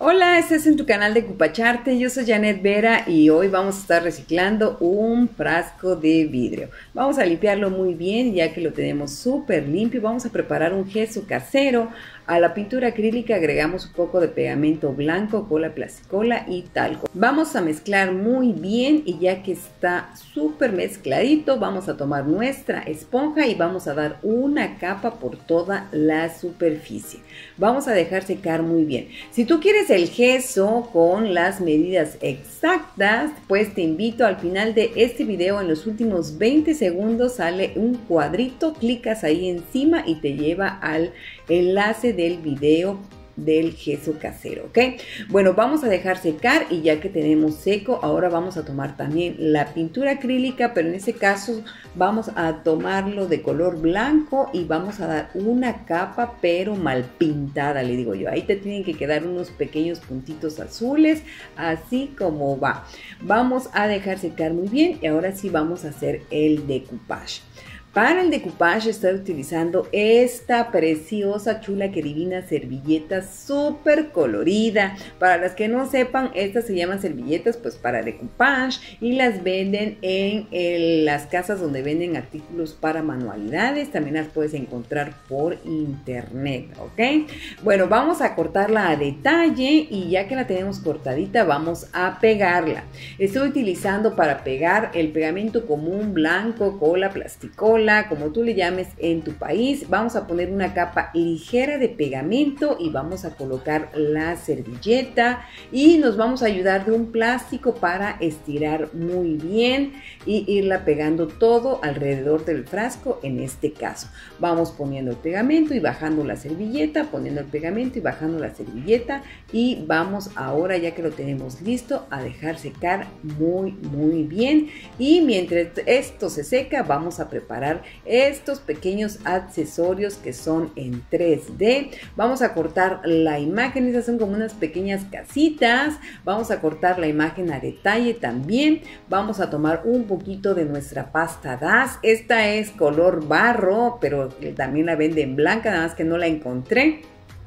Hola, estás en tu canal de Cupacharte, yo soy Janet Vera y hoy vamos a estar reciclando un frasco de vidrio. Vamos a limpiarlo muy bien ya que lo tenemos súper limpio. Vamos a preparar un gesso casero. A la pintura acrílica agregamos un poco de pegamento blanco, cola plasticola y talco. Vamos a mezclar muy bien y ya que está súper mezcladito, vamos a tomar nuestra esponja y vamos a dar una capa por toda la superficie. Vamos a dejar secar muy bien. Si tú quieres el gesso con las medidas exactas, pues te invito al final de este video, en los últimos 20 segundos sale un cuadrito, clicas ahí encima y te lleva al enlace del video del gesso casero, ¿ok? Bueno, vamos a dejar secar y ya que tenemos seco, ahora vamos a tomar también la pintura acrílica, pero en este caso vamos a tomarlo de color blanco y vamos a dar una capa pero mal pintada, le digo yo. Ahí te tienen que quedar unos pequeños puntitos azules, así como va. Vamos a dejar secar muy bien y ahora sí vamos a hacer el decoupage. Para el decoupage estoy utilizando esta preciosa, chula, que divina servilleta súper colorida. Para las que no sepan, estas se llaman servilletas pues para decoupage y las venden en las casas donde venden artículos para manualidades. También las puedes encontrar por internet, ¿ok? Bueno, vamos a cortarla a detalle y ya que la tenemos cortadita vamos a pegarla. Estoy utilizando para pegar el pegamento común blanco, cola, plasticola, como tú le llames en tu país. Vamos a poner una capa ligera de pegamento y vamos a colocar la servilleta y nos vamos a ayudar de un plástico para estirar muy bien y irla pegando todo alrededor del frasco. En este caso vamos poniendo el pegamento y bajando la servilleta, poniendo el pegamento y bajando la servilleta, y vamos ahora, ya que lo tenemos listo, a dejar secar muy bien. Y mientras esto se seca, vamos a preparar estos pequeños accesorios que son en 3D. Vamos a cortar la imagen, estas son como unas pequeñas casitas. Vamos a cortar la imagen a detalle también. Vamos a tomar un poquito de nuestra pasta DAS. Esta es color barro, pero también la venden blanca, nada más que no la encontré.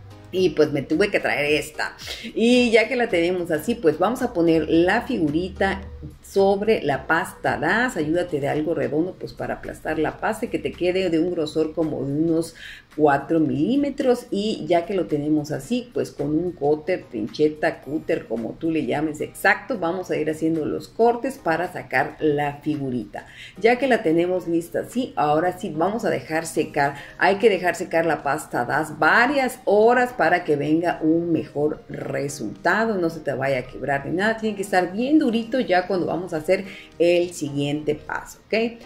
Y pues me tuve que traer esta. Y ya que la tenemos así, pues vamos a poner la figurita sobre la pasta DAS. Ayúdate de algo redondo pues para aplastar la pasta y que te quede de un grosor como de unos 4 milímetros. Y ya que lo tenemos así, pues con un cúter, pincheta, cúter, como tú le llames exacto, vamos a ir haciendo los cortes para sacar la figurita. Ya que la tenemos lista así, ahora sí vamos a dejar secar. Hay que dejar secar la pasta DAS varias horas para que venga un mejor resultado, no se te vaya a quebrar ni nada. Tiene que estar bien durito ya cuando vamos a hacer el siguiente paso, ¿ok?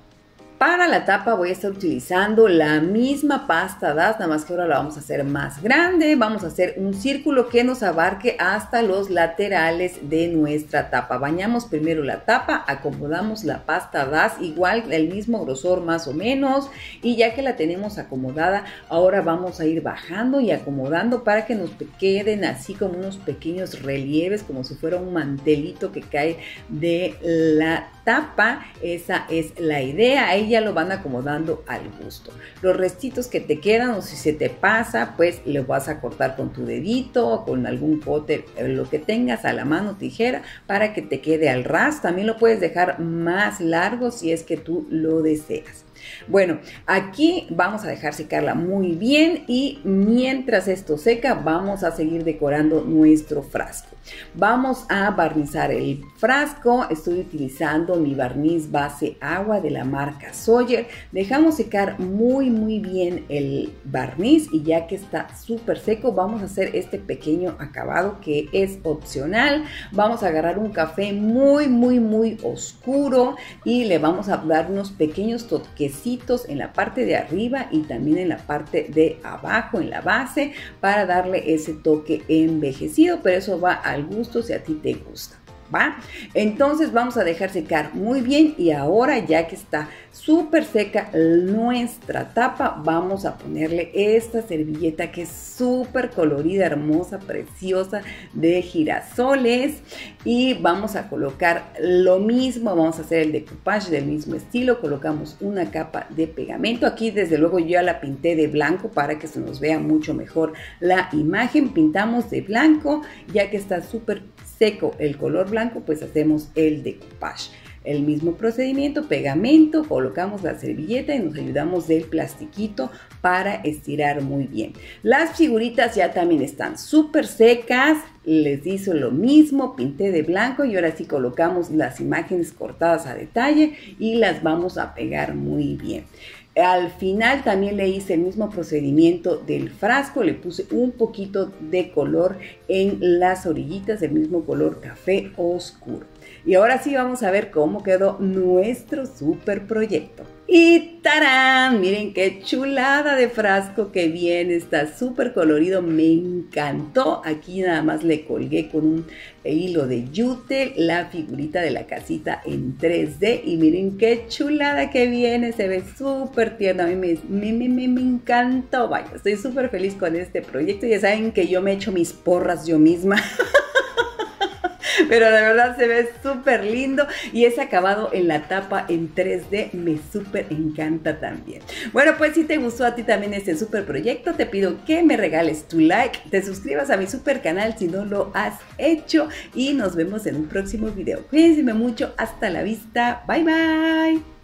Para la tapa voy a estar utilizando la misma pasta DAS, nada más que ahora la vamos a hacer más grande. Vamos a hacer un círculo que nos abarque hasta los laterales de nuestra tapa. Bañamos primero la tapa, acomodamos la pasta DAS, igual el mismo grosor más o menos. Y ya que la tenemos acomodada, ahora vamos a ir bajando y acomodando para que nos queden así como unos pequeños relieves, como si fuera un mantelito que cae de la tapa. Esa es la idea. Ahí ya lo van acomodando al gusto. Los restitos que te quedan, o si se te pasa, pues lo vas a cortar con tu dedito o con algún cúter, lo que tengas a la mano, tijera, para que te quede al ras. También lo puedes dejar más largo si es que tú lo deseas. Bueno, aquí vamos a dejar secarla muy bien y mientras esto seca vamos a seguir decorando nuestro frasco. Vamos a barnizar el frasco. Estoy utilizando mi barniz base agua de la marca Sawyer. Dejamos secar muy bien el barniz y ya que está súper seco vamos a hacer este pequeño acabado que es opcional. Vamos a agarrar un café muy oscuro y le vamos a dar unos pequeños toquecitos en la parte de arriba y también en la parte de abajo, en la base, para darle ese toque envejecido, pero eso va al gusto si a ti te gusta. ¿va? Entonces vamos a dejar secar muy bien y ahora ya que está súper seca nuestra tapa, vamos a ponerle esta servilleta que es súper colorida, hermosa, preciosa, de girasoles, y vamos a colocar lo mismo, vamos a hacer el decoupage del mismo estilo, colocamos una capa de pegamento. Aquí desde luego yo ya la pinté de blanco para que se nos vea mucho mejor la imagen. Pintamos de blanco, ya que está súper seco el color blanco, pues hacemos el decoupage. El mismo procedimiento, pegamento, colocamos la servilleta y nos ayudamos del plastiquito para estirar muy bien. Las figuritas ya también están súper secas, les hizo lo mismo, pinté de blanco y ahora sí colocamos las imágenes cortadas a detalle y las vamos a pegar muy bien. Al final también le hice el mismo procedimiento del frasco, le puse un poquito de color en las orillitas, del mismo color café oscuro. Y ahora sí vamos a ver cómo quedó nuestro super proyecto. Y ¡tarán! Miren qué chulada de frasco que viene, está súper colorido, me encantó. Aquí nada más le colgué con un hilo de yute la figurita de la casita en 3D y miren qué chulada que viene, se ve súper tierno, a mí me encantó. Vaya, estoy súper feliz con este proyecto, ya saben que yo me echo mis porras yo misma. Pero de verdad se ve súper lindo y ese acabado en la tapa en 3D me súper encanta también. Bueno, pues si te gustó a ti también este súper proyecto, te pido que me regales tu like, te suscribas a mi súper canal si no lo has hecho y nos vemos en un próximo video. Cuídense mucho, hasta la vista, bye bye.